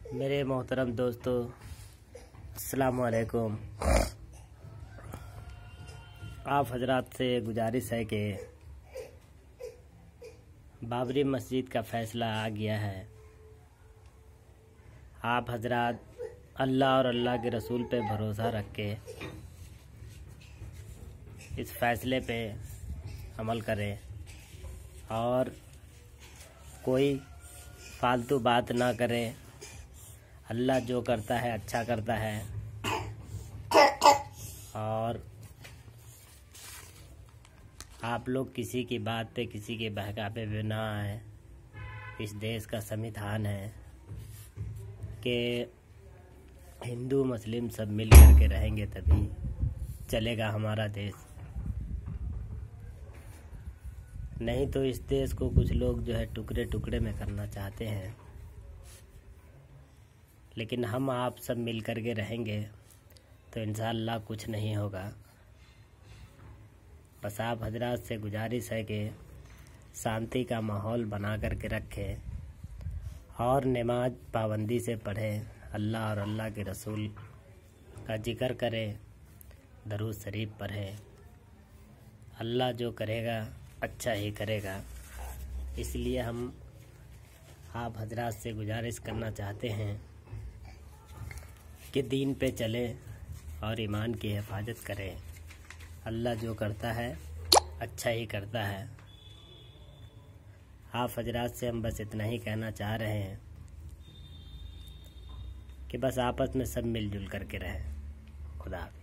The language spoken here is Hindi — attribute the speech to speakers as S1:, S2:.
S1: मेरे मोहतरम दोस्तों, अस्सलाम वालेकुम। आप हजरात से गुजारिश है कि बाबरी मस्जिद का फ़ैसला आ गया है। आप हजरात अल्लाह और अल्लाह के रसूल पे भरोसा रख के इस फ़ैसले पे अमल करें और कोई फालतू बात ना करें। अल्लाह जो करता है अच्छा करता है और आप लोग किसी की बात पे, किसी के बहकावे पे ना आए। इस देश का संविधान है कि हिंदू मुस्लिम सब मिल कर के रहेंगे तभी चलेगा हमारा देश। नहीं तो इस देश को कुछ लोग जो है टुकड़े टुकड़े में करना चाहते हैं, लेकिन हम आप सब मिल कर के रहेंगे तो इंशाअल्लाह कुछ नहीं होगा। बस आप हजरात से गुजारिश है कि शांति का माहौल बना कर के रखें और नमाज पाबंदी से पढ़ें, अल्लाह और अल्लाह के रसूल का जिक्र करें, दरूद शरीफ पढ़ें। अल्लाह जो करेगा अच्छा ही करेगा। इसलिए हम आप हजरात से गुजारिश करना चाहते हैं कि दीन पे चलें और ईमान की हिफाजत करें। अल्लाह जो करता है अच्छा ही करता है। आप हजरात से हम बस इतना ही कहना चाह रहे हैं कि बस आपस में सब मिलजुल करके रहें। खुदा हाफ़िज़।